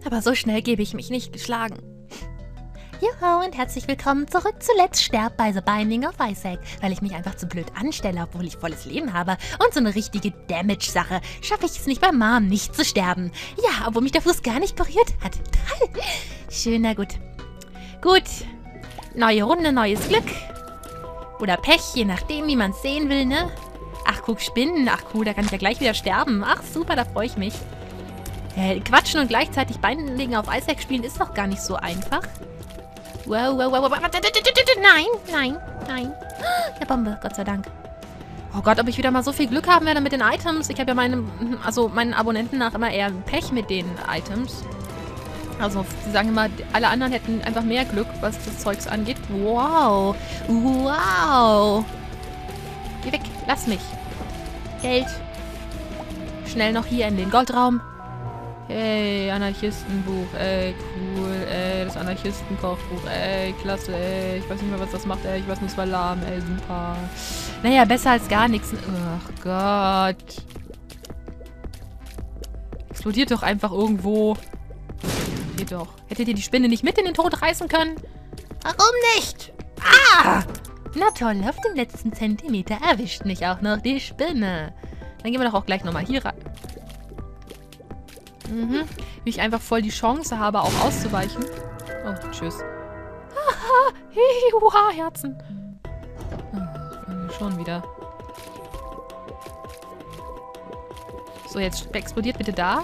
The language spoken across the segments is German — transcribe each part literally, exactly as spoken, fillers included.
Aber so schnell gebe ich mich nicht geschlagen. Juhu und herzlich willkommen zurück zu Let's Sterb bei The Binding of Isaac, weil ich mich einfach zu blöd anstelle, obwohl ich volles Leben habe. Und so eine richtige Damage-Sache schaffe ich es nicht bei Mom, nicht zu sterben. Ja, obwohl mich der Fuß gar nicht berührt hat. Toll. Schön, na gut. Gut. Neue Runde, neues Glück. Oder Pech, je nachdem, wie man es sehen will, ne? Ach, guck, Spinnen. Ach, cool, da kann ich ja gleich wieder sterben. Ach, super, da freue ich mich. Äh, quatschen und gleichzeitig Binding of Isaac spielen ist doch gar nicht so einfach. Wow, wow, wow, wow. Nein, nein, nein. Der Bombe, Gott sei Dank. Oh Gott, ob ich wieder mal so viel Glück haben werde mit den Items. Ich habe ja meinen, also meinen Abonnenten nach immer eher Pech mit den Items. Also, sie sagen immer, alle anderen hätten einfach mehr Glück, was das Zeugs angeht. Wow. Wow. Geh weg, lass mich. Geld. Schnell noch hier in den Goldraum. Hey, Anarchistenbuch, ey, cool, ey, das Anarchistenkochbuch, ey, klasse, ey, ich weiß nicht mehr, was das macht, ey, ich weiß nur, es war lahm, ey, super. Naja, besser als gar nichts. Ach Gott. Explodiert doch einfach irgendwo. Geht doch. Hättet ihr die Spinne nicht mit in den Tod reißen können? Warum nicht? Ah! Na toll, auf dem letzten Zentimeter erwischt mich auch noch die Spinne. Dann gehen wir doch auch gleich nochmal hier rein. Mhm. Wie ich einfach voll die Chance habe, auch auszuweichen. Oh, tschüss. Haha, hihihuha, Herzen. Oh, schon wieder. So, jetzt explodiert bitte da.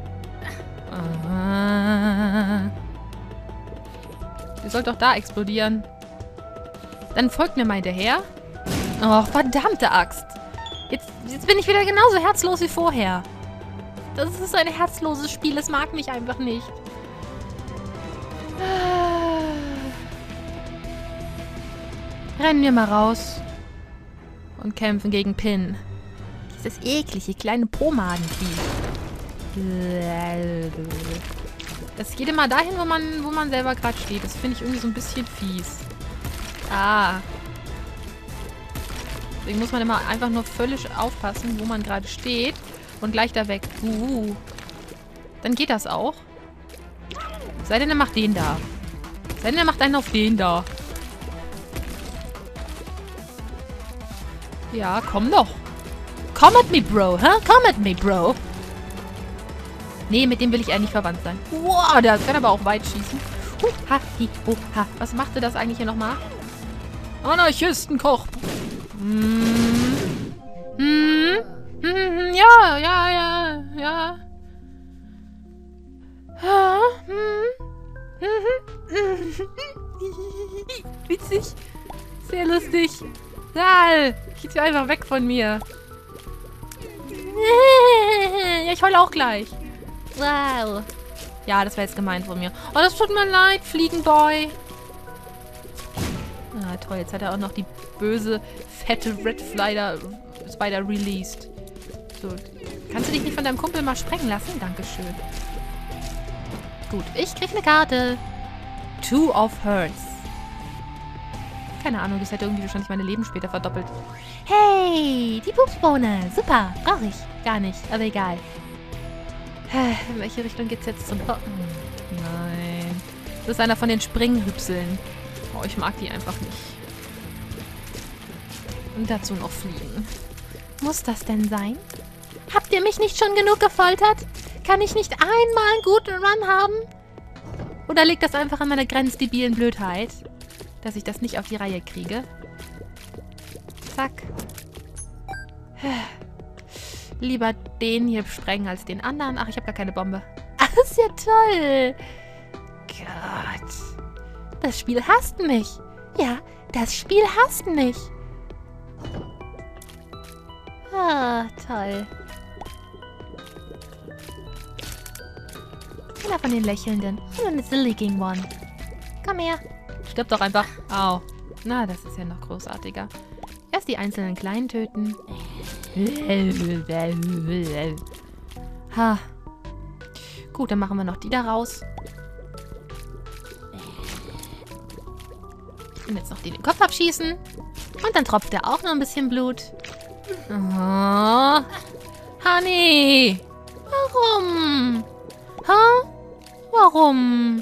Ah. Ihr sollt doch da explodieren. Dann folgt mir mal hinterher. Oh, verdammte Axt. Jetzt, jetzt bin ich wieder genauso herzlos wie vorher. Das ist ein herzloses Spiel. Es mag mich einfach nicht. Rennen wir mal raus. Und kämpfen gegen Pin. Dieses eklige kleine Pomadenvieh. Das geht immer dahin, wo man, wo man selber gerade steht. Das finde ich irgendwie so ein bisschen fies. Ah. Deswegen muss man immer einfach nur völlig aufpassen, wo man gerade steht. Und gleich da weg. Uh. Dann geht das auch. Sei denn, er macht den da. Sei denn, er macht einen auf den da. Ja, komm doch. Come at me, Bro. Hä? Come at me, Bro. Nee, mit dem will ich eher nicht verwandt sein. Wow, der kann aber auch weit schießen. Huh, ha, hi, ho, ha. Was machte das eigentlich hier nochmal? Anarchistenkoch. Hm. Hm. Hm, ja, ja, ja, ja. Ja, hm. Witzig. Sehr lustig. Sal, geht einfach weg von mir. Ja, ich heule auch gleich. Wow. Ja, das war jetzt gemein von mir. Oh, das tut mir leid, Fliegenboy. Ah, toll. Jetzt hat er auch noch die böse, fette Red Spider, Spider released. So, kannst du dich nicht von deinem Kumpel mal sprengen lassen? Dankeschön. Gut, ich krieg eine Karte. Two of Hearts. Keine Ahnung, das hätte irgendwie wahrscheinlich meine Leben später verdoppelt. Hey, die Pupsbohne. Super, brauche ich. Gar nicht, aber egal. In welche Richtung geht's jetzt zum... Oh, nein. Das ist einer von den Springhüpseln. Oh, ich mag die einfach nicht. Und dazu noch fliegen. Muss das denn sein? Habt ihr mich nicht schon genug gefoltert? Kann ich nicht einmal einen guten Run haben? Oder liegt das einfach an meiner grenzdebilen Blödheit, dass ich das nicht auf die Reihe kriege? Zack. Lieber den hier sprengen als den anderen. Ach, ich habe gar keine Bombe. Ach, das ist ja toll. Gott. Das Spiel hasst mich. Ja, das Spiel hasst mich. Ah, toll. Einer von den Lächelnden. Und dann ist the leaking one. Komm her. Stirb doch einfach. Au. Na, das ist ja noch großartiger. Erst die einzelnen Kleinen töten. Ha. Gut, dann machen wir noch die da raus. Und jetzt noch die den Kopf abschießen. Und dann tropft er auch noch ein bisschen Blut. Oh. Honey. Warum? Ha? Warum?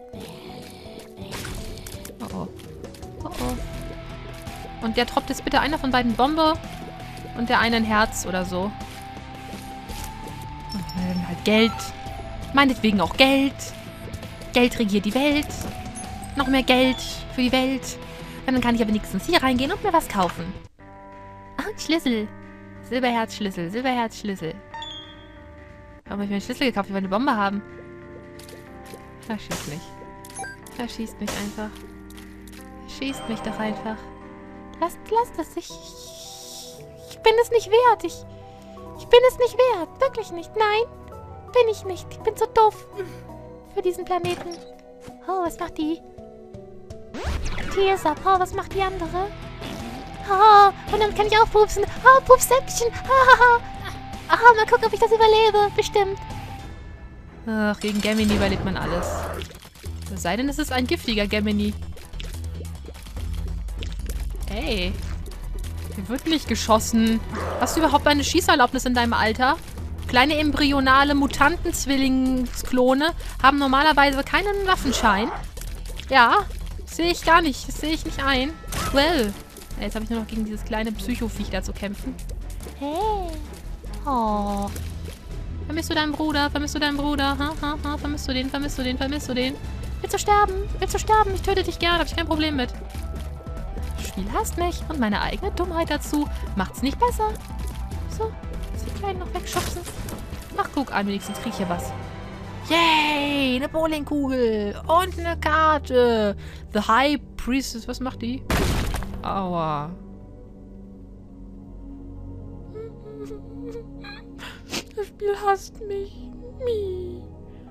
Oh oh. Oh oh. Und der droppt jetzt bitte einer von beiden Bombe und der eine ein Herz oder so. Und dann halt Geld. Meinetwegen auch Geld. Geld regiert die Welt. Noch mehr Geld für die Welt. Und dann kann ich ja wenigstens hier reingehen und mir was kaufen. Ah, Schlüssel. Silberherzschlüssel, Silberherzschlüssel. Warum habe ich mir einen Schlüssel gekauft? Ich will eine Bombe haben. Er schießt mich. Er schießt mich einfach. Er schießt mich doch einfach. Lass, lass das. Ich, ich bin es nicht wert. Ich, ich bin es nicht wert. Wirklich nicht. Nein, bin ich nicht. Ich bin so doof für diesen Planeten. Oh, was macht die? Die ist ab. Oh, was macht die andere? Oh, und dann kann ich auch pupsen. Oh, Pupsäckchen. Ah, oh, mal gucken, ob ich das überlebe. Bestimmt. Ach, gegen Gemini überlebt man alles. Es sei denn, es ist ein giftiger Gemini. Hey. Hier wird nicht geschossen. Hast du überhaupt eine Schießerlaubnis in deinem Alter? Kleine embryonale Mutantenzwillingsklone haben normalerweise keinen Waffenschein. Ja, sehe ich gar nicht. Das sehe ich nicht ein. Well. Jetzt habe ich nur noch gegen dieses kleine Psychoviech da zu kämpfen. Hey. Oh. Vermisst du deinen Bruder? Vermisst du deinen Bruder? Ha, ha, ha. Vermisst du den? Vermisst du den? Vermisst du den? Willst du sterben? Willst du sterben? Ich töte dich gerne. Habe ich kein Problem mit. Das Spiel hasst mich. Und meine eigene Dummheit dazu macht's nicht besser. So. Lass die Kleinen noch wegschubsen. Ach, guck an. Wenigstens krieg ich hier was. Yay! Eine Bowlingkugel. Und eine Karte. The High Priestess. Was macht die? Aua. Das Spiel hasst mich. Mie.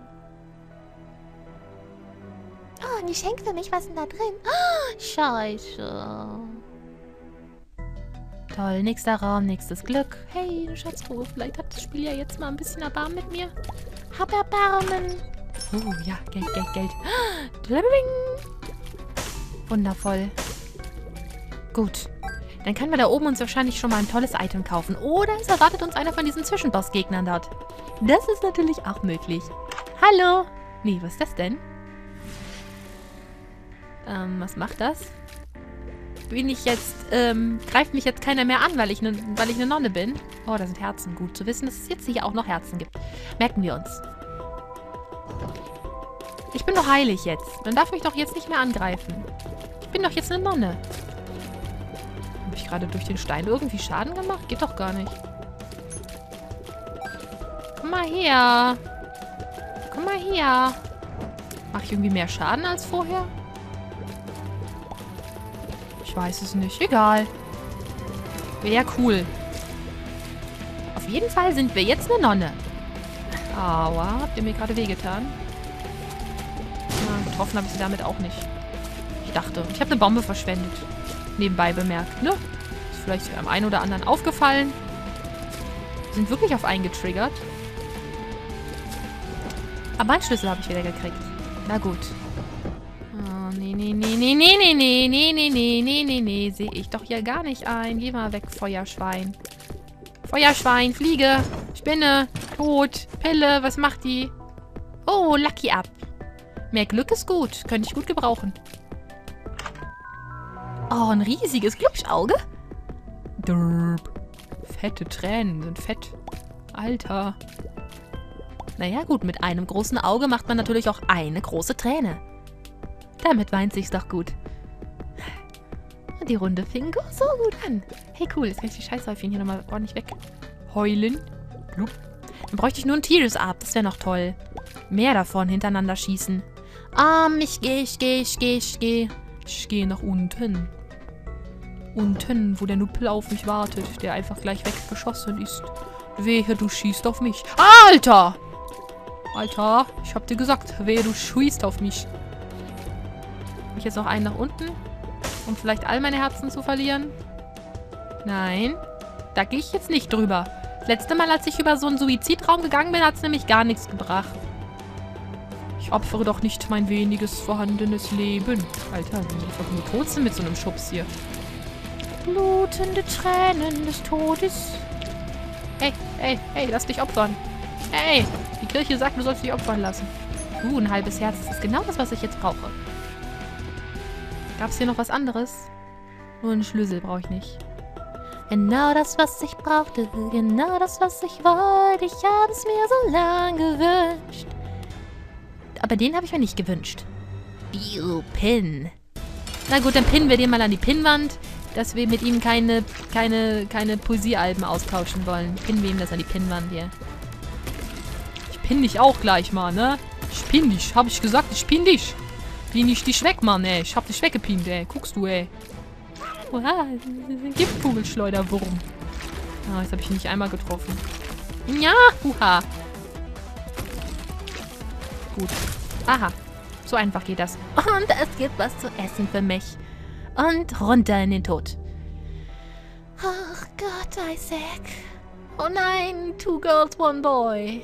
Oh, ein Geschenk für mich. Was ist denn da drin? Oh, Scheiße. Toll, nächster Raum, nächstes Glück. Hey, eine Schatztruhe. Vielleicht hat das Spiel ja jetzt mal ein bisschen Erbarmen mit mir. Hab Erbarmen. Oh, ja, Geld, Geld, Geld. Wundervoll. Gut. Dann können wir da oben uns wahrscheinlich schon mal ein tolles Item kaufen. Oder es erwartet uns einer von diesen Zwischenboss-Gegnern dort. Das ist natürlich auch möglich. Hallo. Nee, was ist das denn? Ähm, was macht das? Bin ich jetzt, ähm, greift mich jetzt keiner mehr an, weil ich, ne, weil ich eine Nonne bin? Oh, da sind Herzen. Gut zu wissen, dass es jetzt hier auch noch Herzen gibt. Merken wir uns. Ich bin doch heilig jetzt. Man darf mich doch jetzt nicht mehr angreifen. Ich bin doch jetzt eine Nonne. Habe ich gerade durch den Stein irgendwie Schaden gemacht? Geht doch gar nicht. Komm mal her. Komm mal her. Mache ich irgendwie mehr Schaden als vorher? Ich weiß es nicht. Egal. Wäre ja cool. Auf jeden Fall sind wir jetzt eine Nonne. Aua, habt ihr mir gerade wehgetan? Ja, getroffen habe ich sie damit auch nicht. Ich dachte, ich habe eine Bombe verschwendet. Nebenbei bemerkt, ne? Ist vielleicht am einen oder anderen aufgefallen. Sind wirklich auf einen getriggert. Aber einen Schlüssel habe ich wieder gekriegt. Na gut. Oh, nee, nee, nee, nee, nee, nee, nee, nee, nee, nee, nee, nee, nee. Sehe ich doch hier gar nicht ein. Geh mal weg, Feuerschwein. Feuerschwein, Fliege, Spinne, Tod, Pille, was macht die? Oh, Lucky Up. Mehr Glück ist gut. Könnte ich gut gebrauchen. Oh, ein riesiges Glubschauge. Derp. Fette Tränen sind fett. Alter. Naja, gut, mit einem großen Auge macht man natürlich auch eine große Träne. Damit weint sich's doch gut. Und die Runde fing so gut an. Hey, cool, jetzt kann ich die Scheißhäufchen hier nochmal ordentlich weg heulen. Blub. Dann bräuchte ich nur ein Tears Up, das wäre noch toll. Mehr davon hintereinander schießen. Ähm, ich gehe, ich gehe, ich gehe, ich gehe. Ich gehe nach unten. Unten, wo der Nuppel auf mich wartet, der einfach gleich weggeschossen ist. Wehe, du schießt auf mich. Alter! Alter, ich hab dir gesagt, wehe, du schießt auf mich. Hab ich jetzt noch einen nach unten? Um vielleicht all meine Herzen zu verlieren? Nein. Da gehe ich jetzt nicht drüber. Das letzte Mal, als ich über so einen Suizidraum gegangen bin, hat es nämlich gar nichts gebracht. Ich opfere doch nicht mein weniges vorhandenes Leben. Alter, wenn wir einfach nur tot sind mit so einem Schubs hier. Blutende Tränen des Todes. Hey, hey, hey, lass dich opfern. Hey, die Kirche sagt, du sollst dich opfern lassen. Uh, ein halbes Herz. Das ist genau das, was ich jetzt brauche. Gab es hier noch was anderes? Nur einen Schlüssel brauche ich nicht. Genau das, was ich brauchte. Genau das, was ich wollte. Ich habe es mir so lange gewünscht. Aber den habe ich mir nicht gewünscht. Bio-Pin. Na gut, dann pinnen wir den mal an die Pinnwand, dass wir mit ihm keine, keine, keine Poesiealben austauschen wollen. Pinnen wir ihm das an die Pinnwand hier. Ich pin dich auch gleich mal, ne? Ich pin dich. Hab ich gesagt, ich pin dich. Pin ich dich weg, Mann, ey. Ich hab dich weggepinnt, ey. Guckst du, ey. Oha, Giftkugelschleuderwurm. Ah, jetzt habe ich ihn nicht einmal getroffen. Ja, huha. Gut. Aha. So einfach geht das. Und es gibt was zu essen für mich. Und runter in den Tod. Ach Gott, Isaac. Oh nein, two girls, one boy.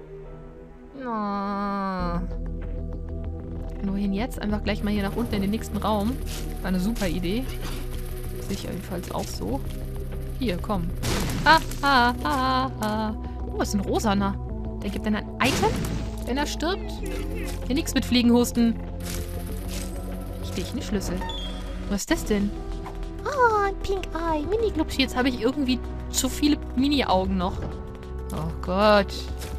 Oh. Wohin jetzt? Einfach gleich mal hier nach unten in den nächsten Raum. War eine super Idee. Sehe ich jedenfalls auch so. Hier, komm. Ha, ha, ha, ha. Oh, ist ein Rosaner. Der gibt dann ein Item, wenn er stirbt. Hier nichts mit Fliegenhusten. Richtig, ein Schlüssel. Was ist das denn? Ah, ein Pink Eye. Mini-Glubsch. Jetzt habe ich irgendwie zu viele Mini-Augen noch. Oh Gott.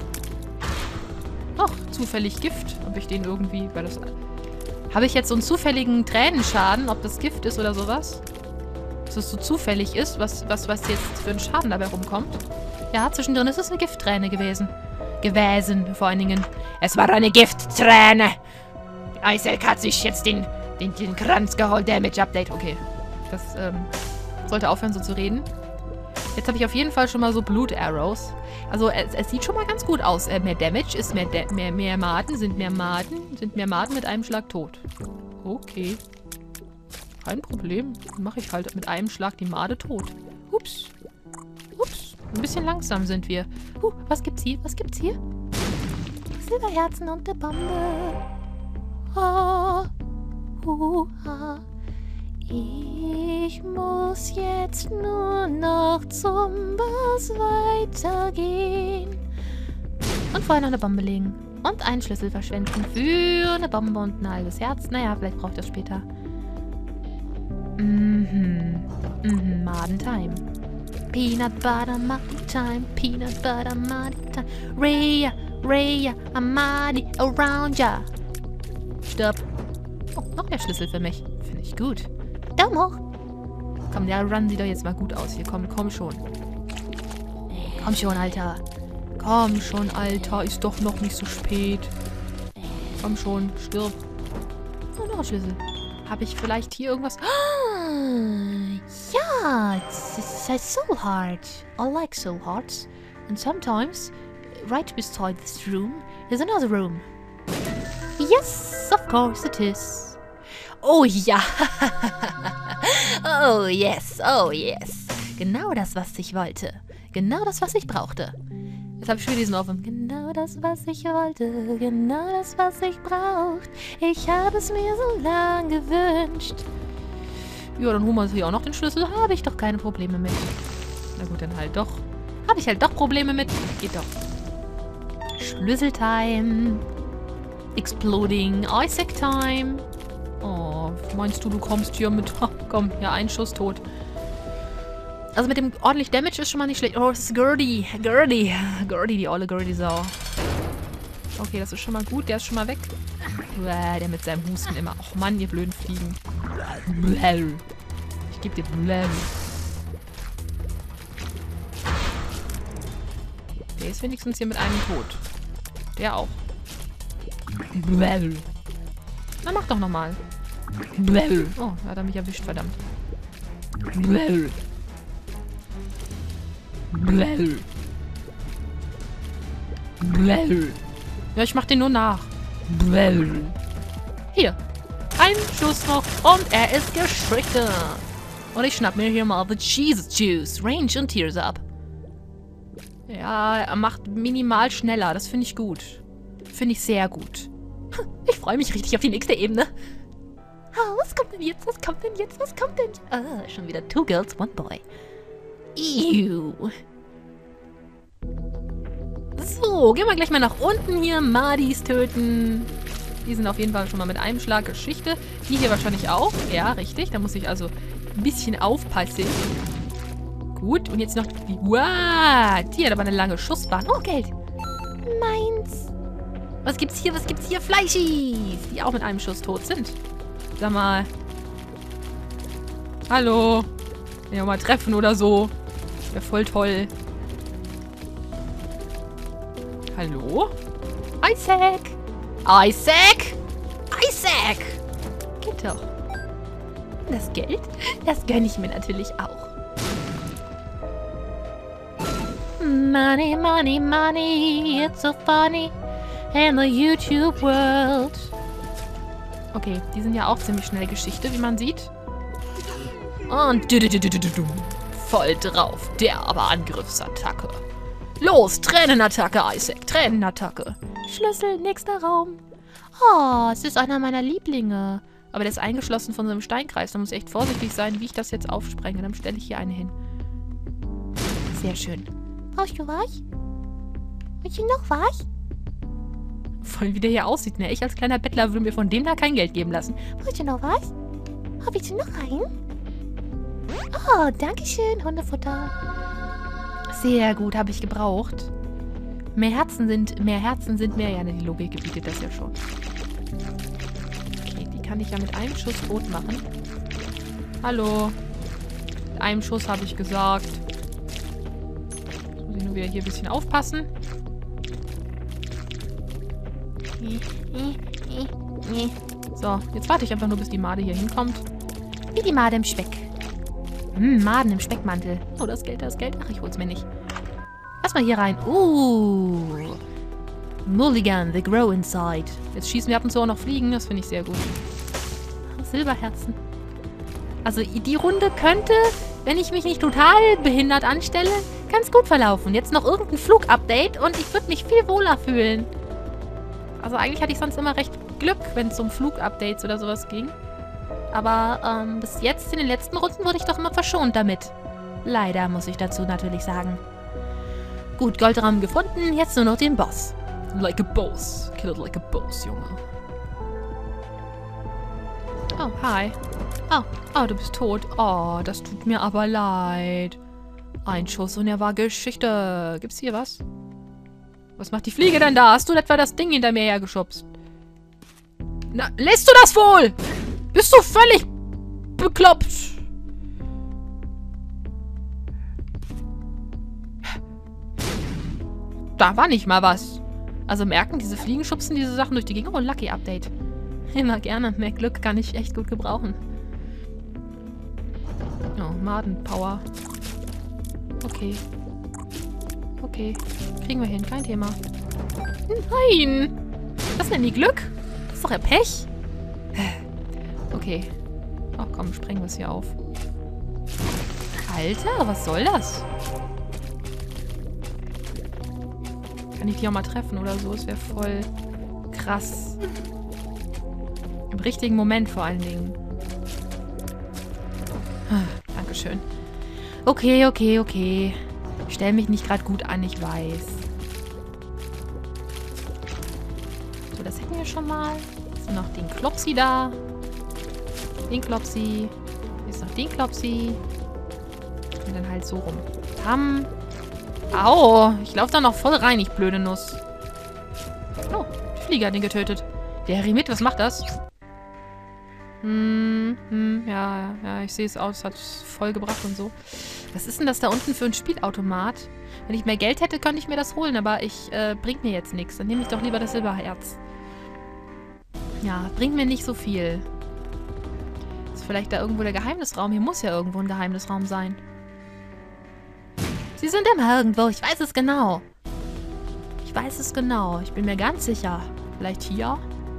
Doch, zufällig Gift. Ob ich den irgendwie... Weil das, habe ich jetzt so einen zufälligen Tränenschaden, ob das Gift ist oder sowas? Dass es so zufällig ist, was, was, was jetzt für ein Schaden dabei rumkommt. Ja, zwischendrin ist es eine Giftträne gewesen. Gewesen, vor allen Dingen. Es war eine Giftträne. Isaac hat sich jetzt den, den, den Kranz geholt. Damage Update. Okay. Das ähm, sollte aufhören, so zu reden. Jetzt habe ich auf jeden Fall schon mal so Blut-Arrows. Also es, es sieht schon mal ganz gut aus. Äh, mehr Damage ist mehr, mehr, mehr Maden, sind mehr Maden, sind mehr Maden mit einem Schlag tot. Okay. Kein Problem. Dann mache ich halt mit einem Schlag die Made tot. Ups. Ups. Ein bisschen langsam sind wir. Huh, was gibt's hier? Was gibt's hier? Silberherzen und eine Bombe. Oh. Uh, ah. Ich muss jetzt nur noch zum Boss weitergehen. Und vorher noch eine Bombe legen. Und einen Schlüssel verschwenden für eine Bombe und ein halbes Herz. Naja, vielleicht braucht das später. Mhm. Mhm, Maden-Time. Peanut Butter Marty Time. Peanut Butter Marty Time. Raya, Raya, Amadi, around ya. Stirb. Oh, noch mehr Schlüssel für mich. Finde ich gut. Daumen hoch. Komm, der Run sieht doch jetzt mal gut aus. Hier, komm, komm schon. Komm schon, Alter. Komm schon, Alter. Ist doch noch nicht so spät. Komm schon, stirb. Oh, noch ein Schlüssel. Habe ich vielleicht hier irgendwas? Ja, it's a soul heart. I like soul hearts. And sometimes, right beside this room, is another room. Yes, of course it is. Oh ja. Oh yes, oh yes. Genau das, was ich wollte. Genau das, was ich brauchte. Jetzt habe ich schon diesen Offen. Genau das, was ich wollte. Genau das, was ich brauchte. Ich habe es mir so lang gewünscht. Ja, dann holen wir uns hier auch noch den Schlüssel. Habe ich doch keine Probleme mit. Na gut, dann halt doch. Habe ich halt doch Probleme mit. Geht doch. Schlüsseltime. Exploding Isaac Time. Oh, meinst du, du kommst hier mit... Oh, komm, ja, ein Schuss tot. Also mit dem ordentlich Damage ist schon mal nicht schlecht. Oh, es ist Gertie. Gertie. Gertie, die olle Gertie-Sau. Okay, das ist schon mal gut. Der ist schon mal weg. Der mit seinem Husten immer. Och Mann, ihr blöden Fliegen. Ich geb dir Blell. Der ist wenigstens hier mit einem tot. Der auch. Blell. Na, mach doch nochmal. Blell. Oh, da hat er mich erwischt, verdammt. Blell. Blell. Blell. Ja, ich mach den nur nach. Blell. Hier. Ein Schuss noch und er ist gestrichen. Und ich schnapp mir hier mal The Jesus Juice. Range und Tears ab. Ja, er macht minimal schneller. Das finde ich gut. Finde ich sehr gut. Ich freue mich richtig auf die nächste Ebene. Oh, was kommt denn jetzt? Was kommt denn jetzt? Was kommt denn? Ah, schon wieder Two Girls, One Boy. Ew. So, gehen wir gleich mal nach unten hier. Madis töten. Die sind auf jeden Fall schon mal mit einem Schlag Geschichte. Die hier wahrscheinlich auch. Ja, richtig. Da muss ich also ein bisschen aufpassen. Gut, und jetzt noch die... Wow, die hat aber eine lange Schussbahn. Oh, Geld. Meins. Was gibt's hier? Was gibt's hier? Fleischis, die auch mit einem Schuss tot sind. Sag mal. Hallo. Ja, mal treffen oder so. Wäre voll toll. Hallo? Isaac! Isaac! Isaac! Geht doch. Das Geld, das gönne ich mir natürlich auch. Money, money, money, it's so funny in the YouTube world. Okay, die sind ja auch ziemlich schnell Geschichte, wie man sieht. Und voll drauf, derbe Angriffsattacke. Los, Tränenattacke, Isaac, Tränenattacke. Schlüssel, nächster Raum. Oh, es ist einer meiner Lieblinge. Aber der ist eingeschlossen von so einem Steinkreis. Da muss ich echt vorsichtig sein, wie ich das jetzt aufsprenge. Dann stelle ich hier eine hin. Sehr schön. Brauchst du was? Willst du noch was? Voll wie der hier aussieht, ne? Ich als kleiner Bettler würde mir von dem da kein Geld geben lassen. Brauchst du noch was? Oh, willst du noch einen? Oh, danke schön, Hundefutter. Sehr gut, habe ich gebraucht. Mehr Herzen sind, mehr Herzen sind mehr. Ja, ne, die Logik gebietet das ja schon. Okay, die kann ich ja mit einem Schuss tot machen. Hallo. Mit einem Schuss habe ich gesagt. Jetzt muss ich nur wieder hier ein bisschen aufpassen. So, jetzt warte ich einfach nur, bis die Made hier hinkommt. Wie die Made im Speck. Hm, Maden im Speckmantel. Oh, das Geld, das Geld. Ach, ich hol's mir nicht. Lass mal hier rein. Uh. Mulligan, the grow inside. Jetzt schießen wir ab und zu auch noch Fliegen. Das finde ich sehr gut. Silberherzen. Also, die Runde könnte, wenn ich mich nicht total behindert anstelle, ganz gut verlaufen. Jetzt noch irgendein Flugupdate und ich würde mich viel wohler fühlen. Also, eigentlich hatte ich sonst immer recht Glück, wenn es um Flugupdates oder sowas ging. Aber ähm, bis jetzt, in den letzten Runden, wurde ich doch immer verschont damit. Leider, muss ich dazu natürlich sagen. Gut, Goldrahmen gefunden, jetzt nur noch den Boss. Like a boss. Kill it like a boss, Junge. Oh, hi. Oh, oh, du bist tot. Oh, das tut mir aber leid. Ein Schuss und er war Geschichte. Gibt's hier was? Was macht die Fliege denn da? Hast du etwa das Ding hinter mir hergeschubst? Na, lässt du das wohl? Bist du völlig bekloppt? Da war nicht mal was. Also merken, diese Fliegen schubsen diese Sachen durch die Gegend. Oh, Lucky Update. Immer gerne. Mehr Glück kann ich echt gut gebrauchen. Oh, Madenpower. Okay. Okay. Kriegen wir hin. Kein Thema. Nein! Das ist denn nie Glück? Das ist doch ja Pech. Okay. Ach komm, sprengen wir es hier auf. Alter, was soll das? Kann ich die auch mal treffen oder so? Es wäre voll krass. Im richtigen Moment vor allen Dingen. Dankeschön. Okay, okay, okay. Ich stell mich nicht gerade gut an, ich weiß. So, das hätten wir schon mal. Ist noch den Klopsi da. Den Klopsi. Hier ist noch den Klopsi. Und dann halt so rum. Pam. Au. Ich laufe da noch voll rein, ich blöde Nuss. Oh, die Fliege hat den getötet. Der Heremit, was macht das? Hm, hm, ja, ja, ich sehe es aus. Hat voll gebracht und so. Was ist denn das da unten für ein Spielautomat? Wenn ich mehr Geld hätte, könnte ich mir das holen, aber ich, äh, bringt mir jetzt nichts. Dann nehme ich doch lieber das Silberherz. Ja, bringt mir nicht so viel. Ist vielleicht da irgendwo der Geheimnisraum? Hier muss ja irgendwo ein Geheimnisraum sein. Sie sind immer irgendwo. Ich weiß es genau. Ich weiß es genau. Ich bin mir ganz sicher. Vielleicht hier?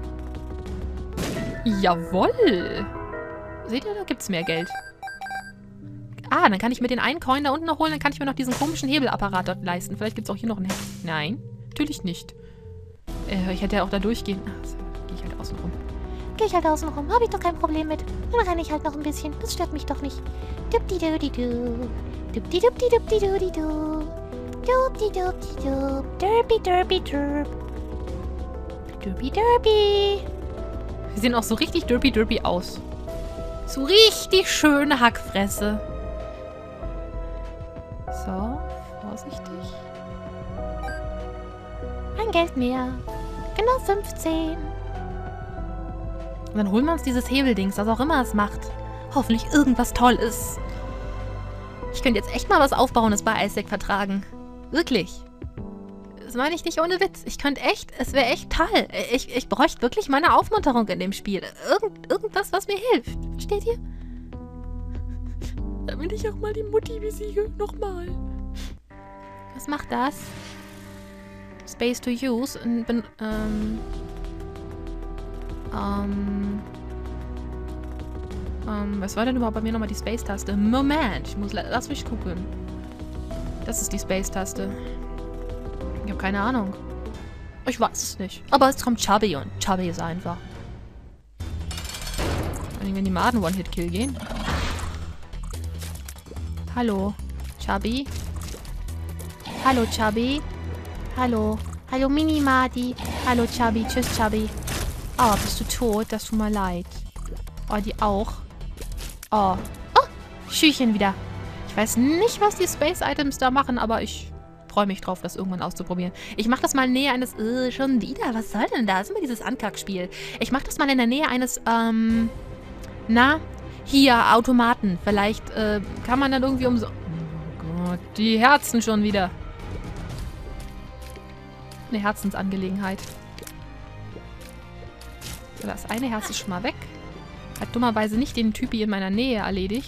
Jawoll. Seht ihr, da gibt es mehr Geld. Ah, dann kann ich mir den einen Coin da unten noch holen. Dann kann ich mir noch diesen komischen Hebelapparat dort leisten. Vielleicht gibt es auch hier noch einen. Nein, natürlich nicht. Äh, ich hätte ja auch da durchgehen. Ach, so, gehe ich halt außen rum. Gehe ich halt außen rum. Habe ich doch kein Problem mit. Dann renne ich halt noch ein bisschen. Das stört mich doch nicht. Dupdi-dudi-du. Dupdi-dupdi-dupdi-dudi-du. Dupdi-dupdi-dup. Derpy-derpy-derp. Derpy-derpy. Sie sehen auch so richtig derpy-derpy aus. So richtig schöne Hackfresse. So, vorsichtig. Ein Geld mehr. Genau fünfzehn. Und dann holen wir uns dieses Hebeldings, was auch immer es macht. Hoffentlich irgendwas Tolles. Ich könnte jetzt echt mal was Aufbauendes bei Isaac vertragen. Wirklich. Das meine ich nicht ohne Witz. Ich könnte echt, es wäre echt toll. Ich, ich bräuchte wirklich meine Aufmunterung in dem Spiel. Irgend, irgendwas, was mir hilft. Versteht ihr? Damit ich auch mal die Mutti besiege. Nochmal. Was macht das? Space to use. Und bin, ähm... Ähm... Ähm, was war denn überhaupt bei mir nochmal die Space-Taste? Moment, ich muss, lass mich gucken. Das ist die Space-Taste. Ich habe keine Ahnung. Ich weiß es nicht. Aber es kommt Chubby und Chubby ist einfach. Wenn die Maden One-Hit-Kill gehen. Hallo, Chubby. Hallo, Chubby. Hallo. Hallo, Mini-Madi. Hallo, Chubby. Tschüss, Chubby. Oh, bist du tot? Das tut mir leid. Oh, die auch. Oh. Oh, Schüchen wieder. Ich weiß nicht, was die Space-Items da machen, aber ich freue mich drauf, das irgendwann auszuprobieren. Ich mache das mal in der Nähe eines... Äh, schon wieder? Was soll denn da? Das ist immer dieses Ankackspiel. Ich mache das mal in der Nähe eines, ähm... Na? Hier, Automaten. Vielleicht, äh, kann man dann irgendwie um so... Oh Gott, die Herzen schon wieder. Eine Herzensangelegenheit. So, das eine Herz ist schon mal weg. Hat dummerweise nicht den Typi in meiner Nähe erledigt.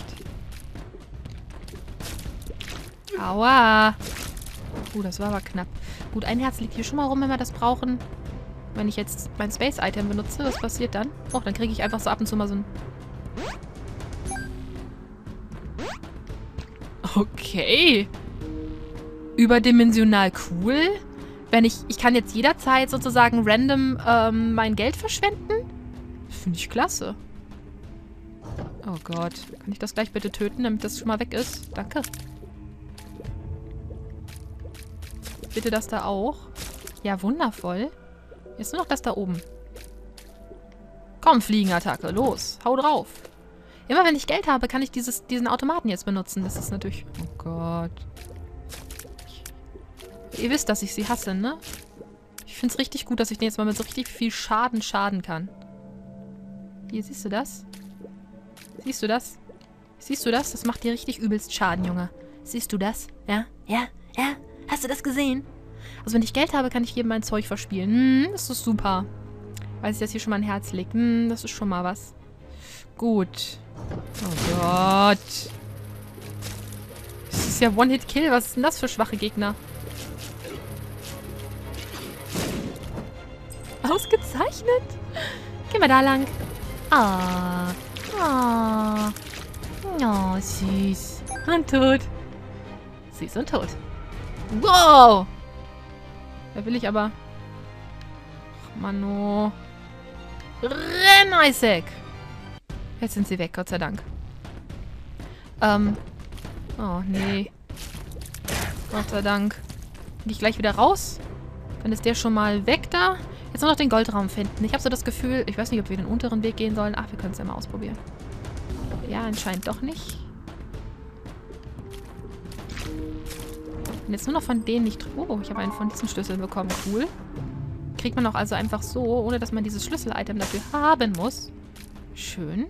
Aua. Uh, das war aber knapp. Gut, ein Herz liegt hier schon mal rum, wenn wir das brauchen. Wenn ich jetzt mein Space-Item benutze, was passiert dann? Oh, dann kriege ich einfach so ab und zu mal so ein... Okay. Überdimensional cool. Wenn ich... Ich kann jetzt jederzeit sozusagen random ähm, mein Geld verschwenden. Finde ich klasse. Oh Gott. Kann ich das gleich bitte töten, damit das schon mal weg ist? Danke. Bitte das da auch. Ja, wundervoll. Jetzt nur noch das da oben. Komm, Fliegenattacke. Los. Hau drauf. Immer wenn ich Geld habe, kann ich dieses, diesen Automaten jetzt benutzen. Das ist natürlich... Oh Gott. Ich, ihr wisst, dass ich sie hasse, ne? Ich finde es richtig gut, dass ich den jetzt mal mit so richtig viel Schaden schaden kann. Hier, siehst du das? Siehst du das? Siehst du das? Das macht dir richtig übelst Schaden, Junge. Siehst du das? Ja? Ja? Ja? Hast du das gesehen? Also wenn ich Geld habe, kann ich jedem mein Zeug verspielen. Hm, das ist super. Weil sich das hier schon mal ein Herz legt. Hm, das ist schon mal was. Gut. Oh Gott. Das ist ja One-Hit-Kill. Was ist denn das für schwache Gegner? Ausgezeichnet. Gehen wir da lang. Ah. Ah. Oh, süß. Und tot. Süß und tot. Wow. Da will ich aber... Ach, Mano. Renn, Isaac. Jetzt sind sie weg, Gott sei Dank. Ähm. Oh, nee. Gott sei Dank. Bin ich gleich wieder raus? Dann ist der schon mal weg da. Jetzt nur noch den Goldraum finden. Ich habe so das Gefühl, ich weiß nicht, ob wir den unteren Weg gehen sollen. Ach, wir können es ja mal ausprobieren. Ja, anscheinend doch nicht. Und jetzt nur noch von denen nicht... Oh, ich habe einen von diesen Schlüsseln bekommen. Cool. Kriegt man auch also einfach so, ohne dass man dieses Schlüssel-Item dafür haben muss. Schön.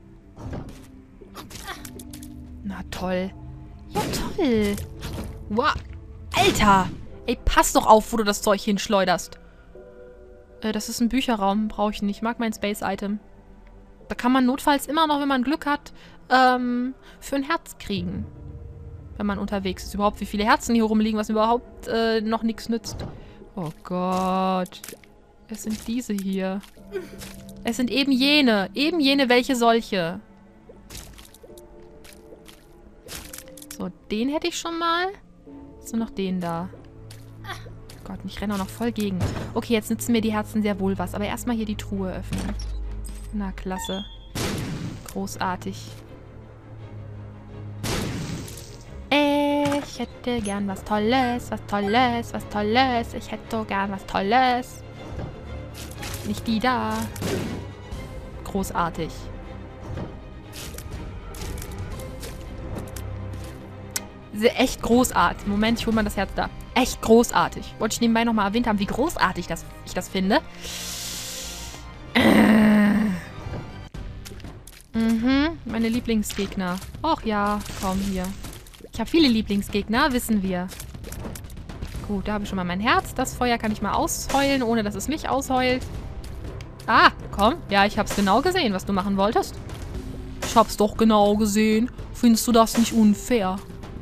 Na toll. Ja, toll. Wow. Alter. Ey, pass doch auf, wo du das Zeug hinschleuderst. Äh, das ist ein Bücherraum. Brauche ich nicht. Ich mag mein Space-Item. Da kann man notfalls immer noch, wenn man Glück hat, ähm, für ein Herz kriegen. Wenn man unterwegs ist. Überhaupt, wie viele Herzen hier rumliegen, was überhaupt äh, noch nichts nützt. Oh Gott. Es sind diese hier. Es sind eben jene. Eben jene, welche solche. So, den hätte ich schon mal. Jetzt nur noch den da. Oh Gott, ich renne auch noch voll gegen. Okay, jetzt nützen mir die Herzen sehr wohl was. Aber erstmal hier die Truhe öffnen. Na, klasse. Großartig. hätte gern was Tolles, was Tolles, was Tolles. Ich hätte so gern was Tolles. Nicht die da. Großartig. Echt großartig. Moment, ich hole mal das Herz da. Echt großartig. Wollte ich nebenbei nochmal erwähnt haben, wie großartig das, ich das finde. Äh. Mhm, meine Lieblingsgegner. Och ja, komm hier. Ich habe viele Lieblingsgegner, wissen wir. Gut, da habe ich schon mal mein Herz. Das Feuer kann ich mal ausheulen, ohne dass es mich ausheult. Ah, komm. Ja, ich habe es genau gesehen, was du machen wolltest. Ich hab's doch genau gesehen. Findest du das nicht unfair?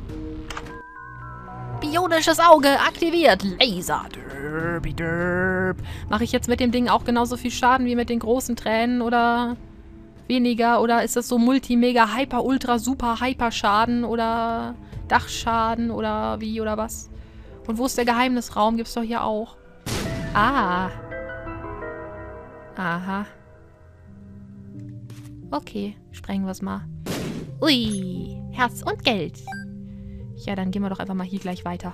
Bionisches Auge aktiviert. Laser. Derby derb. Mache ich jetzt mit dem Ding auch genauso viel Schaden wie mit den großen Tränen oder weniger? Oder ist das so Multi, Mega, Hyper, Ultra, Super, Hyper Schaden oder Dachschaden oder wie oder was? Und wo ist der Geheimnisraum? Gibt's doch hier auch. Ah. Aha. Okay, sprengen wir es mal. Ui, Herz und Geld. Ja, dann gehen wir doch einfach mal hier gleich weiter.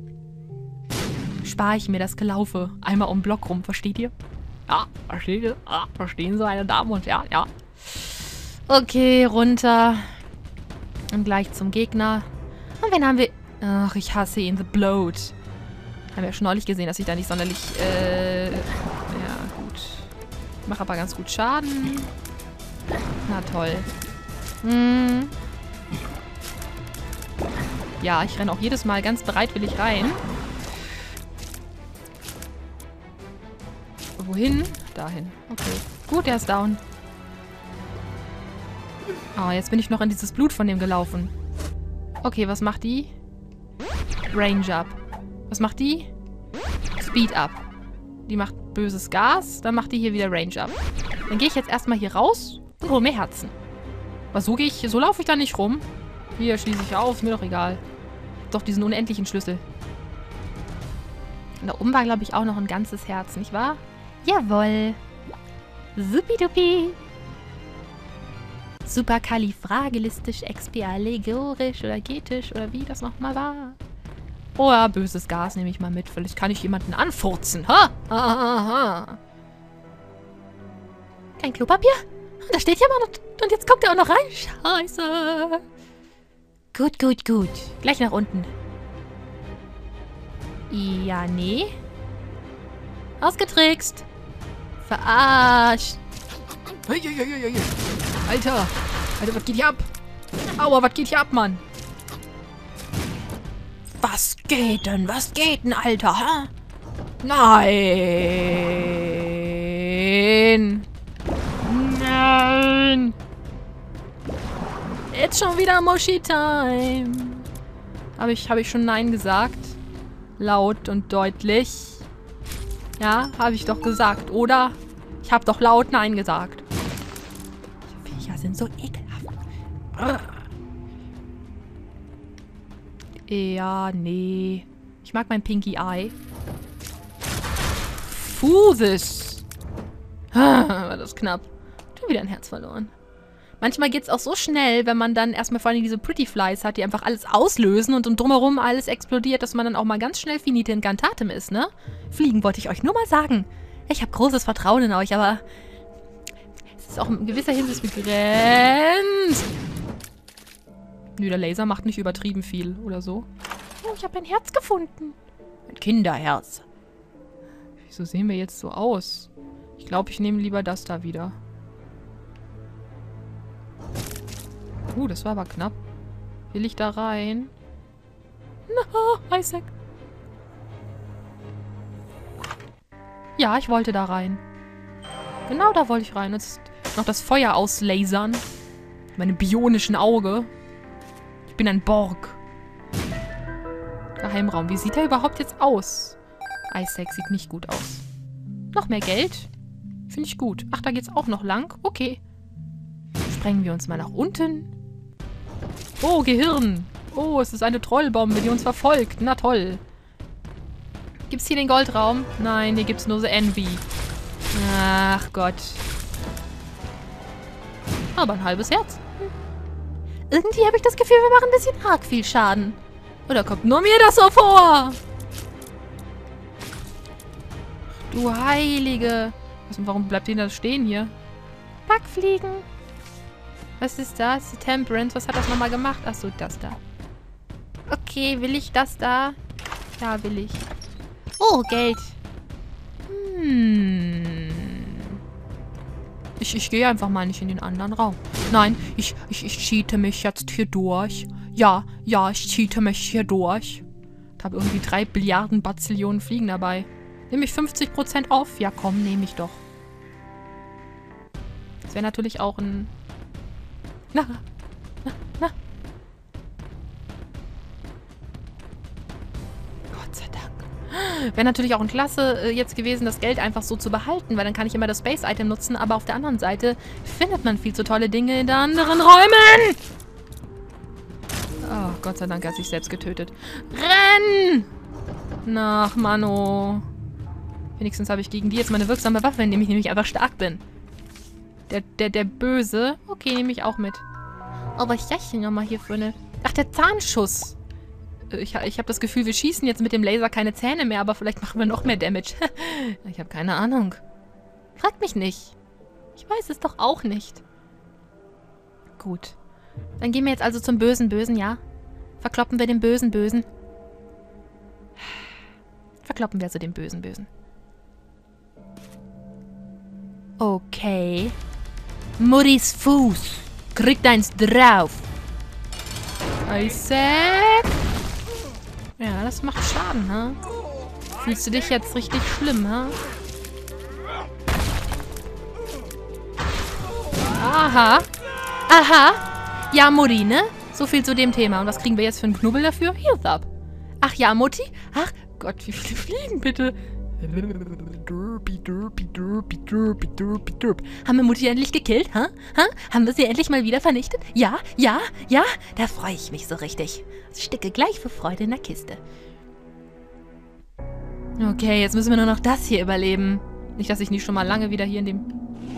Spare ich mir das Gelaufe. Einmal um den Block rum, versteht ihr? Ja, versteht ihr? Ah, verstehen Sie, meine Damen und Herren, ja. Okay, runter. Und gleich zum Gegner. Und wen haben wir... Ach, ich hasse ihn, The Bloat. Haben wir ja schon neulich gesehen, dass ich da nicht sonderlich... Äh, ja, gut. Ich mache aber ganz gut Schaden. Na toll. Hm... Ja, ich renne auch jedes Mal ganz bereitwillig rein. Wohin? Dahin. Okay. Gut, er ist down. Oh, jetzt bin ich noch in dieses Blut von dem gelaufen. Okay, was macht die? Range up. Was macht die? Speed up. Die macht böses Gas, dann macht die hier wieder Range up. Dann gehe ich jetzt erstmal hier raus und hole mir Herzen. Aber so gehe ich, so laufe ich da nicht rum. Hier schließe ich auf, ist mir doch egal. Doch diesen unendlichen Schlüssel. Und da oben war, glaube ich, auch noch ein ganzes Herz, nicht wahr? Jawohl. Supidupi. Superkalifragilistisch, expialegorisch oder getisch oder wie das nochmal war. Oh ja, böses Gas nehme ich mal mit. Vielleicht kann ich jemanden anfurzen. Ha! Ha, ha, ha. Kein Klopapier? Da steht ja mal. Und jetzt kommt er auch noch rein. Scheiße. Gut, gut, gut. Gleich nach unten. Ja, nee. Ausgetrickst. Verarscht. Hey, hey, hey, hey, hey. Alter. Alter, was geht hier ab? Aua, was geht hier ab, Mann? Was geht denn? Was geht denn, Alter? Ha? Nein. Nein. Jetzt schon wieder Moshi-Time. Habe ich, hab ich schon Nein gesagt? Laut und deutlich. Ja, habe ich doch gesagt, oder? Ich habe doch laut Nein gesagt. Die Viecher sind so ekelhaft. Ja, nee. Ich mag mein Pinky Eye. Fusis. War das knapp. Schon wieder ein Herz verloren. Manchmal geht es auch so schnell, wenn man dann erstmal vor allem diese Pretty Flies hat, die einfach alles auslösen und um drumherum alles explodiert, dass man dann auch mal ganz schnell finite incantatem ist, ne? Fliegen wollte ich euch nur mal sagen. Ich habe großes Vertrauen in euch, aber es ist auch in gewisser Hinsicht begrenzt. Nö, der Laser macht nicht übertrieben viel oder so. Oh, ich habe ein Herz gefunden. Ein Kinderherz. Wieso sehen wir jetzt so aus? Ich glaube, ich nehme lieber das da wieder. Uh, das war aber knapp. Will ich da rein? Na, Isaac. Ja, ich wollte da rein. Genau da wollte ich rein. Jetzt noch das Feuer auslasern. Meine bionischen Auge. Ich bin ein Borg. Geheimraum. Wie sieht der überhaupt jetzt aus? Isaac sieht nicht gut aus. Noch mehr Geld? Finde ich gut. Ach, da geht's auch noch lang. Okay. Sprengen wir uns mal nach unten. Oh, Gehirn. Oh, es ist eine Trollbombe, die uns verfolgt. Na toll. Gibt's hier den Goldraum? Nein, hier gibt's nur The Envy. Ach Gott. Aber ein halbes Herz. Hm. Irgendwie habe ich das Gefühl, wir machen ein bisschen arg viel Schaden. Oder kommt nur mir das so vor? Du Heilige. Was, warum bleibt denn das stehen hier? Backfliegen. Was ist das? Die Temperance. Was hat das nochmal gemacht? Achso, das da. Okay, will ich das da? Ja, will ich. Oh, Geld. Hm. Ich, ich gehe einfach mal nicht in den anderen Raum. Nein, ich, ich, ich cheate mich jetzt hier durch. Ja, ja, ich cheate mich hier durch. Ich habe irgendwie drei Billiarden Bazillionen Fliegen dabei. Nehme ich fünfzig Prozent auf? Ja, komm, nehme ich doch. Das wäre natürlich auch ein... Na, na, na. Gott sei Dank. Wäre natürlich auch ein Klasse äh, jetzt gewesen, das Geld einfach so zu behalten, weil dann kann ich immer das Space-Item nutzen, aber auf der anderen Seite findet man viel zu tolle Dinge in den anderen Räumen. Oh, Gott sei Dank, er hat sich selbst getötet. Renn! Nach Mano. Wenigstens habe ich gegen die jetzt meine wirksame Waffe, indem ich nämlich einfach stark bin. Der, der, der Böse. Okay, nehme ich auch mit. Oh, was ist das denn nochmal hier für eine... Ach, der Zahnschuss. Ich, ich habe das Gefühl, wir schießen jetzt mit dem Laser keine Zähne mehr, aber vielleicht machen wir noch mehr Damage. Ich habe keine Ahnung. Fragt mich nicht. Ich weiß es doch auch nicht. Gut. Dann gehen wir jetzt also zum bösen Bösen, ja? Verkloppen wir den bösen Bösen. Verkloppen wir also den bösen Bösen. Okay. Muttis Fuß. Kriegt eins drauf. Isaac. Ja, das macht Schaden, ha? Fühlst du dich jetzt richtig schlimm, ha? Aha. Aha. Ja, Mutti, ne? So viel zu dem Thema. Und was kriegen wir jetzt für einen Knubbel dafür? Health up. Ach ja, Mutti? Ach Gott, wie viele Fliegen, bitte? Derpy, derpy, derpy, derpy, derpy, derp. Haben wir Mutti endlich gekillt, ha? Ha? Haben wir sie endlich mal wieder vernichtet? Ja, ja, ja? Da freue ich mich so richtig. Ich stecke gleich vor Freude in der Kiste. Okay, jetzt müssen wir nur noch das hier überleben. Nicht, dass ich nicht schon mal lange wieder hier in dem...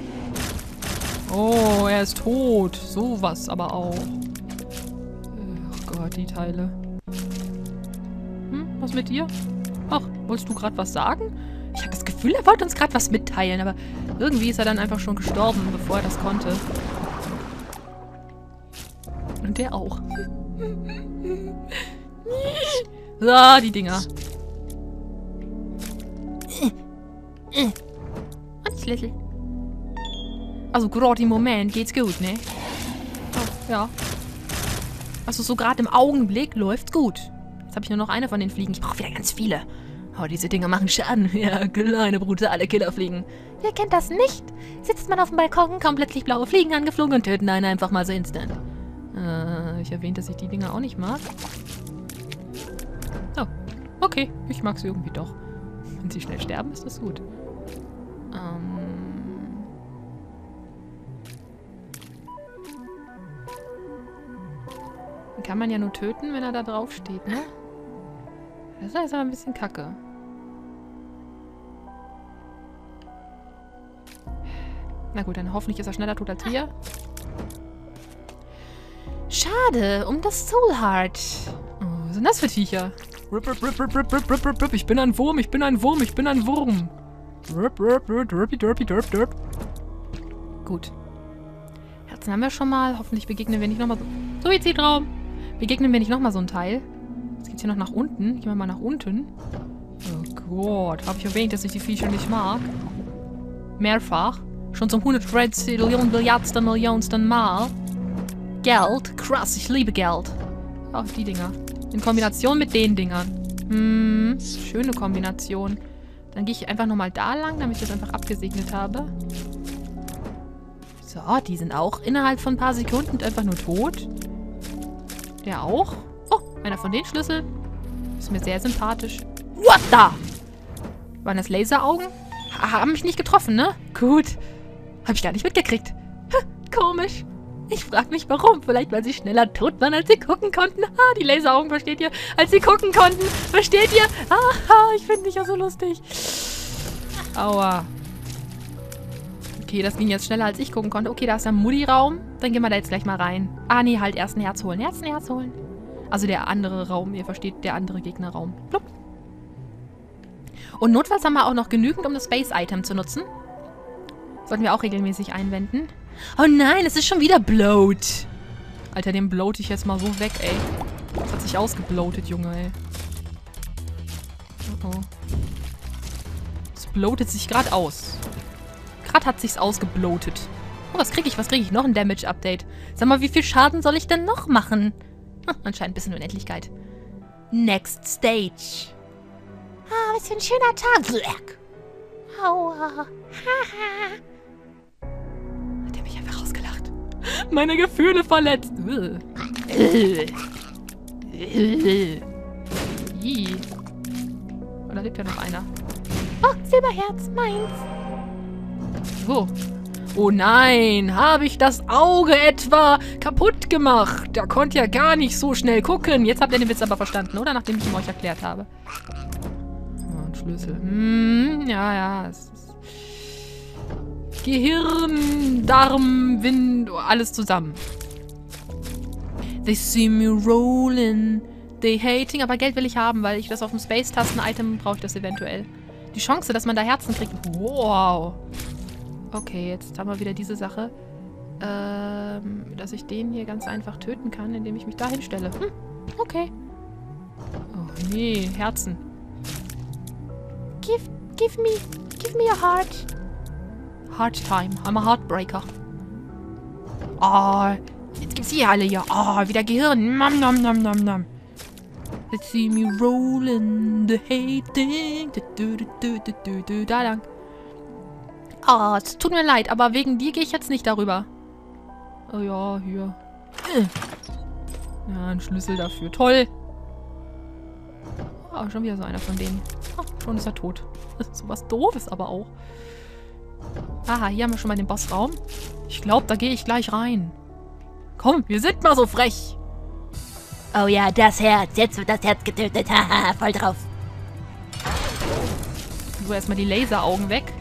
Oh, er ist tot. Sowas aber auch. Oh Gott, die Teile. Hm, was mit dir? Ach, wolltest du gerade was sagen? Ich habe das Gefühl, er wollte uns gerade was mitteilen, aber irgendwie ist er dann einfach schon gestorben, bevor er das konnte. Und der auch. Ah, die Dinger. Und Schlüssel. Also gerade im Moment geht's gut, ne? Oh, ja. Also so gerade im Augenblick läuft's gut. Jetzt habe ich nur noch eine von den Fliegen. Ich brauche wieder ganz viele. Oh, diese Dinger machen Schaden. Ja, kleine, brutale Killerfliegen. Wer kennt das nicht? Sitzt man auf dem Balkon, kommen plötzlich blaue Fliegen angeflogen und töten einen einfach mal so instant. Äh, ich erwähnt, dass ich die Dinger auch nicht mag. Oh, okay. Ich mag sie irgendwie doch. Wenn sie schnell sterben, ist das gut. Ähm... Den kann man ja nur töten, wenn er da drauf steht, ne? Das ist aber ein bisschen kacke. Na gut, dann hoffentlich ist er schneller tot als wir. Schade, um das Soul Heart. Oh, was sind das für Viecher? Ich bin ein Wurm, ich bin ein Wurm, ich bin ein Wurm. Gut. Herzen haben wir schon mal. Hoffentlich begegnen wir nicht nochmal so... Suizidraum! Begegnen wir nicht nochmal so ein Teil. Jetzt geht's hier noch nach unten. Gehen wir mal nach unten. Oh Gott. Habe ich erwähnt, dass ich die Viecher nicht mag? Mehrfach. Schon zum hundertdreißigsten, Billiardsten, Millionsten Mal. Geld. Krass, ich liebe Geld. Oh, die Dinger. In Kombination mit den Dingern. Hm, schöne Kombination. Dann gehe ich einfach nochmal da lang, damit ich das einfach abgesegnet habe. So, die sind auch innerhalb von ein paar Sekunden einfach nur tot. Der auch. Oh, einer von den Schlüsseln. Ist mir sehr sympathisch. What the? Waren das Laseraugen? Ha, haben mich nicht getroffen, ne? Gut. Hab ich gar nicht mitgekriegt. Ha, komisch. Ich frag mich, warum. Vielleicht, weil sie schneller tot waren, als sie gucken konnten. Ah, die Laseraugen, versteht ihr? Als sie gucken konnten. Versteht ihr? Aha, ich finde dich ja so lustig. Aua. Okay, das ging jetzt schneller, als ich gucken konnte. Okay, da ist der Mutti-Raum. Dann gehen wir da jetzt gleich mal rein. Ah, nee, halt erst ein Herz holen. Erst ein Herz holen. Also der andere Raum, ihr versteht, der andere Gegnerraum. Plupp. Und notfalls haben wir auch noch genügend, um das Space-Item zu nutzen. Sollten wir auch regelmäßig einwenden. Oh nein, es ist schon wieder Bloat. Alter, den bloat ich jetzt mal so weg, ey. Das hat sich ausgebloatet, Junge, ey. Oh oh. Es bloatet sich gerade aus. Gerade hat sich's ausgebloatet. Oh, was kriege ich? Was kriege ich? Noch ein Damage-Update. Sag mal, wie viel Schaden soll ich denn noch machen? Hm, anscheinend ein bisschen Unendlichkeit. Next Stage. Ah, was für ein schöner Tag. Aua. Haha. Hat er mich einfach rausgelacht. Meine Gefühle verletzt. Ih. Oh, da lebt ja noch einer. Oh, Silberherz, meins. Wo? Oh nein, habe ich das Auge etwa kaputt gemacht? Da konnte ja gar nicht so schnell gucken. Jetzt habt ihr den Witz aber verstanden, oder? Nachdem ich ihn euch erklärt habe. Oh, ein Schlüssel. Hm, ja, ja. Es ist Gehirn, Darm, Wind, alles zusammen. They see me rolling. They hating. Aber Geld will ich haben, weil ich das auf dem Space-Tasten-Item brauche ich das eventuell. Die Chance, dass man da Herzen kriegt. Wow. Okay, jetzt haben wir wieder diese Sache, ähm, dass ich den hier ganz einfach töten kann, indem ich mich da hinstelle. Hm, okay. Oh, nee, Herzen. Give, give me, give me a heart. Heart time. I'm a heartbreaker. Oh, jetzt gibt's hier alle hier. Oh, wieder Gehirn. Nom, nom, nom, nom, nom. Let's see me rolling the hating. Du, du, du, du, du, du, da lang. Oh, es tut mir leid, aber wegen dir gehe ich jetzt nicht darüber. Oh ja, hier. Ja, ein Schlüssel dafür. Toll. Oh, schon wieder so einer von denen. Oh, schon ist er tot. Das ist sowas Doofes aber auch. Aha, hier haben wir schon mal den Bossraum. Ich glaube, da gehe ich gleich rein. Komm, wir sind mal so frech. Oh ja, das Herz. Jetzt wird das Herz getötet. Haha, voll drauf. So, erstmal die Laseraugen weg.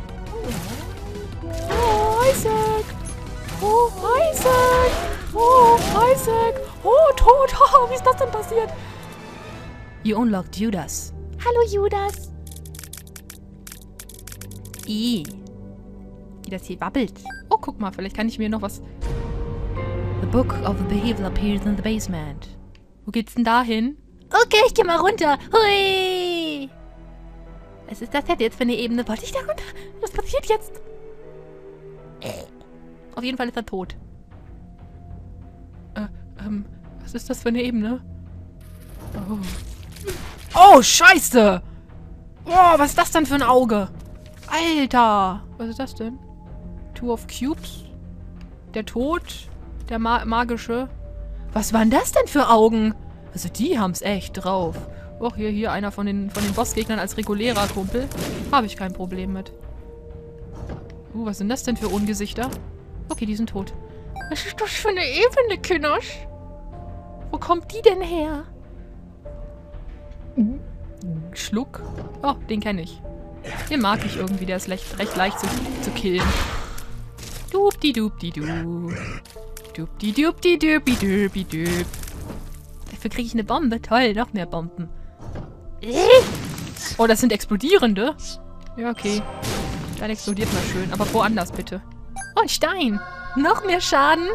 Oh, Isaac! Oh, Isaac! Oh, Isaac! Oh, tot! Oh, wie ist das denn passiert? You unlocked Judas. Hallo, Judas! I. Wie das hier wabbelt. Oh, guck mal, vielleicht kann ich mir noch was... The Book of the Behavior appears in the basement. Wo geht's denn da hin? Okay, ich geh mal runter. Hui! Was ist das jetzt für eine Ebene? Wollte ich da runter? Was passiert jetzt? Auf jeden Fall ist er tot. Äh, ähm, was ist das für eine Ebene? Oh, oh Scheiße! Oh, was ist das denn für ein Auge? Alter! Was ist das denn? Two of Cubes? Der Tod? Der Ma magische? Was waren das denn für Augen? Also die haben's echt drauf. Oh, hier, hier, einer von den, von den Bossgegnern als regulärer Kumpel. Habe ich kein Problem mit. Uh, was sind das denn für Ungesichter? Okay, die sind tot. Was ist das für eine Ebene, Kinnosch? Wo kommt die denn her? Schluck. Oh, den kenne ich. Den mag ich irgendwie, der ist recht, recht leicht zu, zu killen. Dupdi-dupdi-du. Dupdi-dupdi-dupdi-dupdi-dup. Dafür kriege ich eine Bombe. Toll, noch mehr Bomben. Oh, das sind explodierende. Ja, okay. Dann explodiert mal schön. Aber woanders, bitte. Oh, ein Stein. Noch mehr Schaden.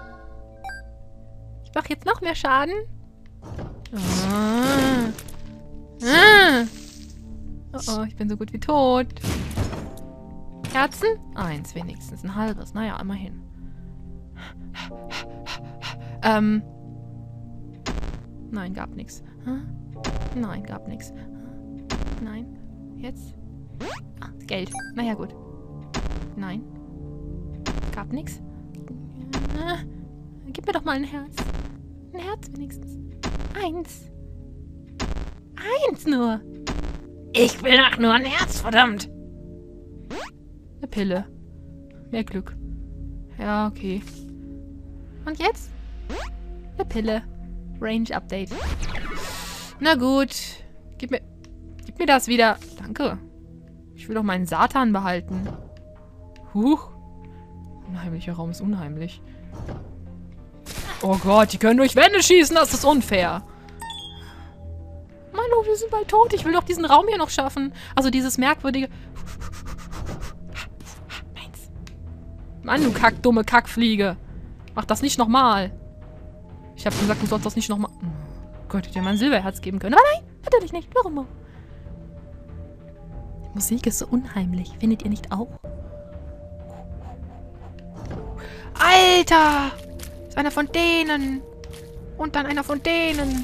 Ich mache jetzt noch mehr Schaden. Ah. Ah. Oh, oh, ich bin so gut wie tot. Herzen? Eins wenigstens. Ein halbes. Naja, immerhin. Ähm. Nein, gab nichts. Nein, gab nichts. Nein. Jetzt? Ah, Geld. Naja, gut. Nein. Gab nichts. Gib mir doch mal ein Herz. Ein Herz wenigstens. Eins. Eins nur. Ich will doch nur ein Herz, verdammt. Eine Pille. Mehr Glück. Ja, okay. Und jetzt? Eine Pille. Range Update. Na gut. Gib mir... Gib mir das wieder. Danke. Ich will doch meinen Satan behalten. Huch. Unheimlicher Raum ist unheimlich. Oh Gott, die können durch Wände schießen, das ist unfair. Manu, wir sind bald tot. Ich will doch diesen Raum hier noch schaffen. Also dieses merkwürdige... Meins. Mann, du kack, dumme Kackfliege. Mach das nicht nochmal. Ich hab gesagt, du sollst das nicht nochmal... Gott, ich hätte dir mal ein Silberherz geben können. Aber nein, natürlich nicht. Warum? Die Musik ist so unheimlich. Findet ihr nicht auch? Alter! Ist einer von denen. Und dann einer von denen.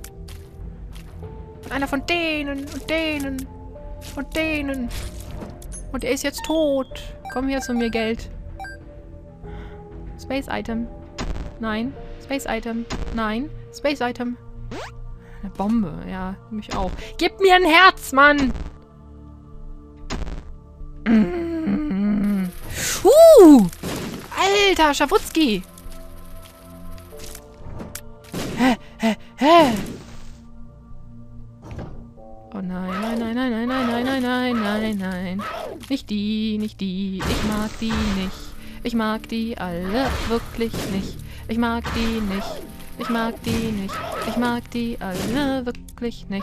Und einer von denen. Und denen. Und denen. Und er ist jetzt tot. Komm her zu mir, Geld. Space Item. Nein. Space Item. Nein. Space Item. Eine Bombe. Ja, mich auch. Gib mir ein Herz, Mann! Mm. Uh! Alter, Schawutzki! Hä, hä, hä? Oh nein, nein, nein, nein, nein, nein, nein, nein, nein, nein, nein. Nicht die, nicht die. Ich mag die nicht. Ich mag die alle wirklich nicht. Ich mag die nicht. Ich mag die nicht. Ich mag die alle wirklich nicht.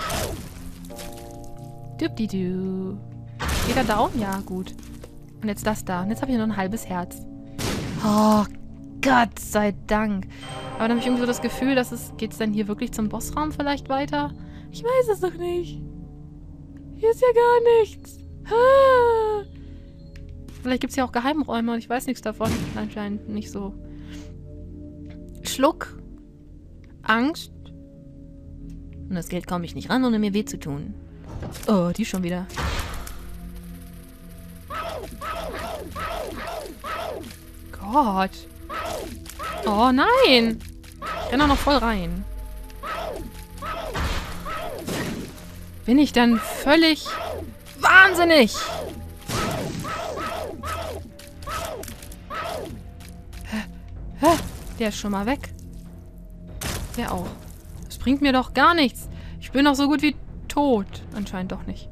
Dupdi-du. Geht er down? Ja, gut. Und jetzt das da. Und jetzt habe ich nur ein halbes Herz. Oh, Gott sei Dank. Aber dann habe ich irgendwie so das Gefühl, dass es... Geht es denn hier wirklich zum Bossraum vielleicht weiter? Ich weiß es doch nicht. Hier ist ja gar nichts. Ah. Vielleicht gibt es ja auch Geheimräume und ich weiß nichts davon. Anscheinend nicht so. Schluck. Angst. Und das Geld komme ich nicht ran, ohne mir weh zu tun. Oh, die schon wieder. Gott. Oh nein. Ich renne auch noch voll rein. Bin ich dann völlig wahnsinnig? Hä? Hä? Der ist schon mal weg. Der auch. Das bringt mir doch gar nichts. Ich bin doch so gut wie tot. Anscheinend doch nicht.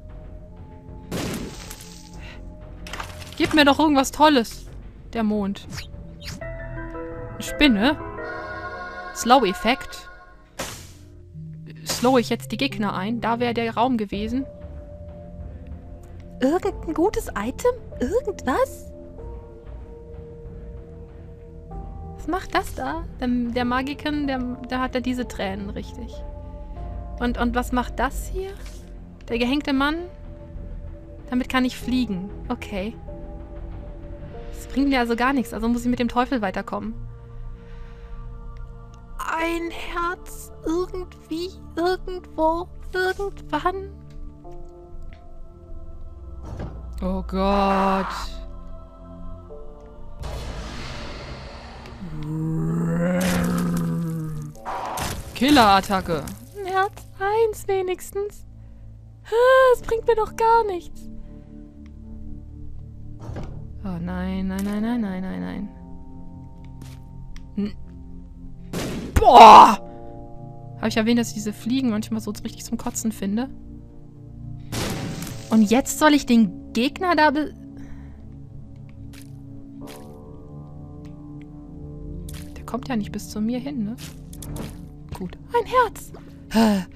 Gib mir doch irgendwas Tolles. Der Mond. Eine Spinne. Slow-Effekt. Slow ich jetzt die Gegner ein. Da wäre der Raum gewesen. Irgendein gutes Item? Irgendwas? Was macht das da? Der, der Magiken, der, der hat da diese Tränen, richtig. Und, und was macht das hier? Der gehängte Mann? Damit kann ich fliegen. Okay. Das bringt mir also gar nichts. Also muss ich mit dem Teufel weiterkommen. Ein Herz. Irgendwie. Irgendwo. Irgendwann. Oh Gott. Killerattacke. Herz eins wenigstens. Es bringt mir doch gar nichts. Oh nein, nein, nein, nein, nein, nein, nein. Hm. Boah! Habe ich erwähnt, dass ich diese Fliegen manchmal so richtig zum Kotzen finde? Und jetzt soll ich den Gegner da be... Der kommt ja nicht bis zu mir hin, ne? Gut. Ein Herz! Äh.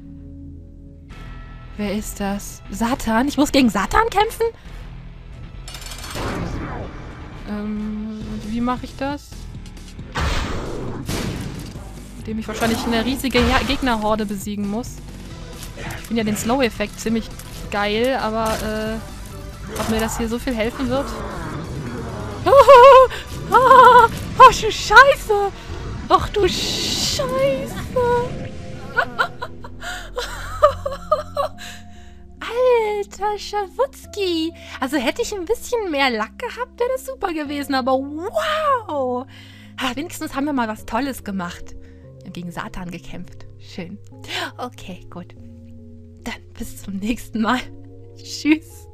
Wer ist das? Satan? Ich muss gegen Satan kämpfen? Ähm, wie mache ich das? Indem ich wahrscheinlich eine riesige Her- Gegnerhorde besiegen muss. Ich finde ja den Slow-Effekt ziemlich geil, aber äh, ob mir das hier so viel helfen wird? Oh, oh, oh du Scheiße! Ach du Scheiße! Alter Schawutzki! Also hätte ich ein bisschen mehr Lack gehabt, wäre das super gewesen, aber wow! Ha, wenigstens haben wir mal was Tolles gemacht. Wir haben gegen Satan gekämpft. Schön. Okay, gut. Dann bis zum nächsten Mal. Tschüss.